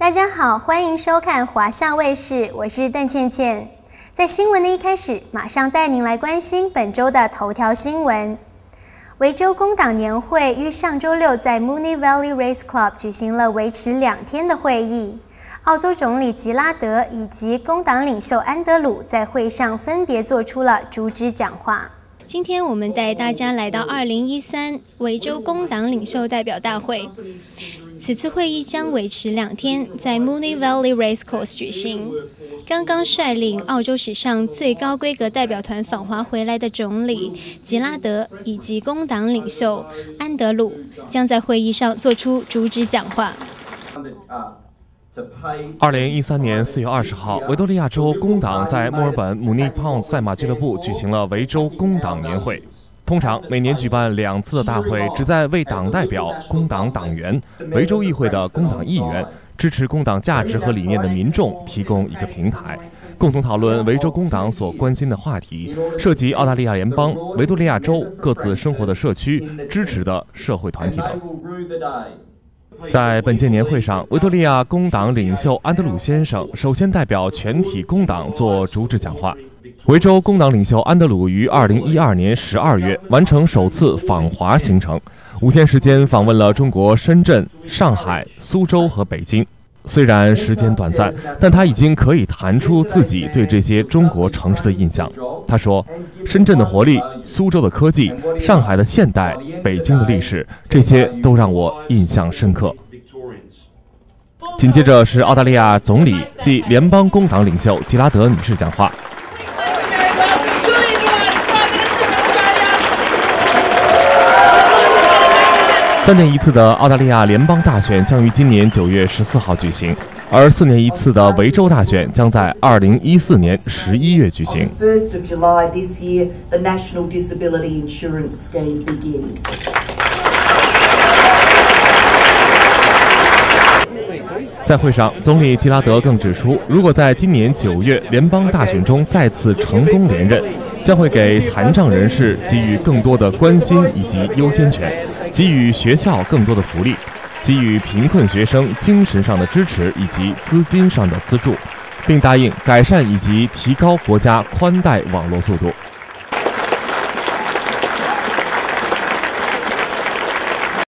大家好，欢迎收看华夏卫视，我是邓倩倩。在新闻的一开始，马上带您来关心本周的头条新闻。维州工党年会于上周六在 Moonee Valley Race Club 举行了维持2天的会议。澳洲总理吉拉德以及工党领袖安德鲁在会上分别做出了主旨讲话。今天我们带大家来到2013维州工党领袖代表大会。此次会议将维持2天，在 Moonee Valley Racecourse 举行。刚刚率领澳洲史上最高规格代表团访华回来的总理吉拉德以及工党领袖安德鲁将在会议上做出主旨讲话。 2013年4月20号，维多利亚州工党在墨尔本姆尼胖赛马俱乐部举行了维州工党年会。通常每年举办2次的大会，旨在为党代表、工党党员、维州议会的工党议员、支持工党价值和理念的民众提供一个平台，共同讨论维州工党所关心的话题，涉及澳大利亚联邦、维多利亚州各自生活的社区、支持的社会团体等。在本届年会上，维多利亚工党领袖安德鲁先生首先代表全体工党做主旨讲话。维州工党领袖安德鲁于2012年12月完成首次访华行程，5天时间访问了中国深圳、上海、苏州和北京。虽然时间短暂，但他已经可以谈出自己对这些中国城市的印象。他说，深圳的活力、苏州的科技、上海的现代、北京的历史，这些都让我印象深刻。紧接着是澳大利亚总理即联邦工党领袖吉拉德女士讲话。3年一次的澳大利亚联邦大选将于今年9月14号举行，而4年一次的维州大选将在2014年11月举行。 1st of July this year, the National Disability Insurance Scheme begins. 在会上，总理吉拉德更指出，如果在今年9月联邦大选中再次成功连任，将会给残障人士给予更多的关心以及优先权，给予学校更多的福利，给予贫困学生精神上的支持以及资金上的资助，并答应改善以及提高国家宽带网络速度。